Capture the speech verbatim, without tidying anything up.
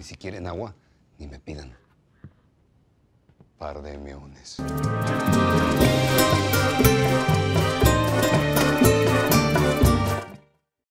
Y si quieren agua, ni me pidan. Par de meones.